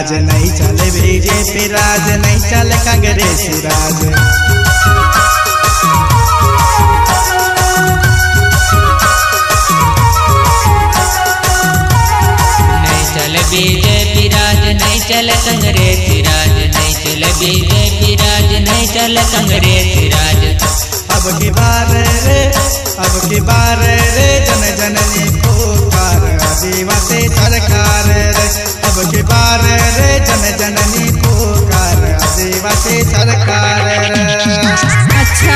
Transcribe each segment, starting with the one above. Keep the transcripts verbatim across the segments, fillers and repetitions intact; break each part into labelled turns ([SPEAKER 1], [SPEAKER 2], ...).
[SPEAKER 1] राज, नहीं चले बीजेपी राज, नहीं चले कांग्रेस राज।
[SPEAKER 2] नहीं चले बीजेपी राज, नहीं चले कांग्रेस राज, नहीं चले बीजेपी राज, नहीं चले कांग्रेस राज।
[SPEAKER 1] अब की बार रे, अब की बार रे जन जननी पुकार आदिवासी सरकार रे। अब की बार रे जन जननी पुकार आदिवासी सरकार रे।
[SPEAKER 3] अच्छा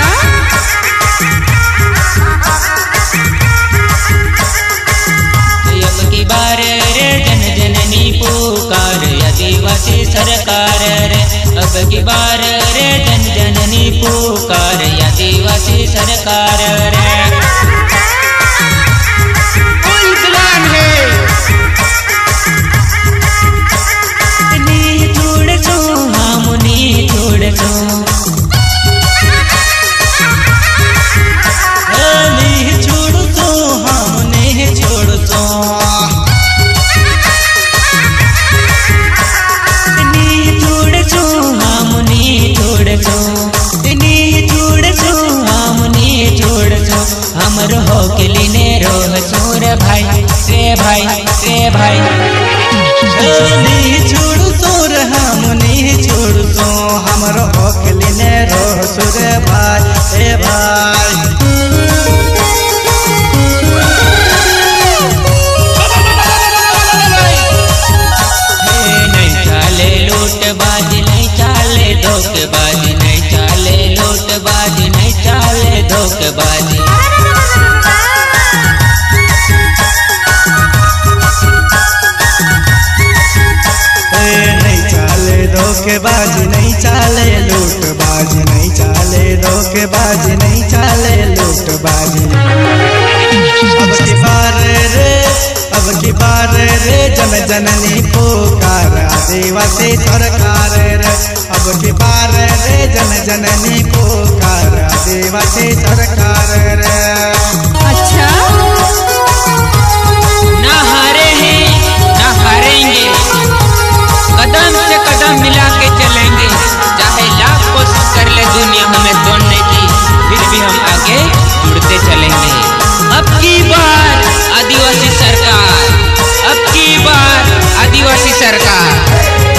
[SPEAKER 2] अब की बार रे जन जननी पुकार आदिवासी सरकार रे। अब की बार रे जन जननी पुकार आदिवासी सरकार रे।
[SPEAKER 3] कोई प्लान है?
[SPEAKER 2] नी छोड़ सो हम नी छोड़ सो, नी छोड़ सो हम नी छोड़ सो, नी छोड़ सो हम नी छोड़ सो, नी छोड़ सो हम नी छोड़ सो। हमरो हो के लिने रोह छोर भाई रे भाई रे भाई।
[SPEAKER 1] नी छोड़ सोर हम नी छोड़ सो, हमरो होकली ने रोह सुर भाई हे भाई।
[SPEAKER 2] नहीं चाले लूटबाजी, नहीं चाले धोखेबाजी, नहीं चाले लूटबाजी, नहीं चाले धोखेबाजी।
[SPEAKER 1] नहीं चाले धोखेबाजी, नहीं चाले लूटबाजी, नहीं चाले धोखेबाजी, नहीं चाले लूटबाजी। अब की बार रे, अब की बार रे जन जननी पुकार आदिवासी सरकार रे। अब की बार रे जन जननी पुकार आदिवासी सरकार रे।
[SPEAKER 3] अच्छा
[SPEAKER 2] ना हारे हैं ना हारेंगे, कदम से कदम मिला के चलेंगे। चाहे लाख कोशिश कर ले दुनिया हमें तोड़ने की, फिर भी हम आगे जुड़ते चलेंगे। अब की बार आदिवासी सरकार, अब की बार आदिवासी सरकार।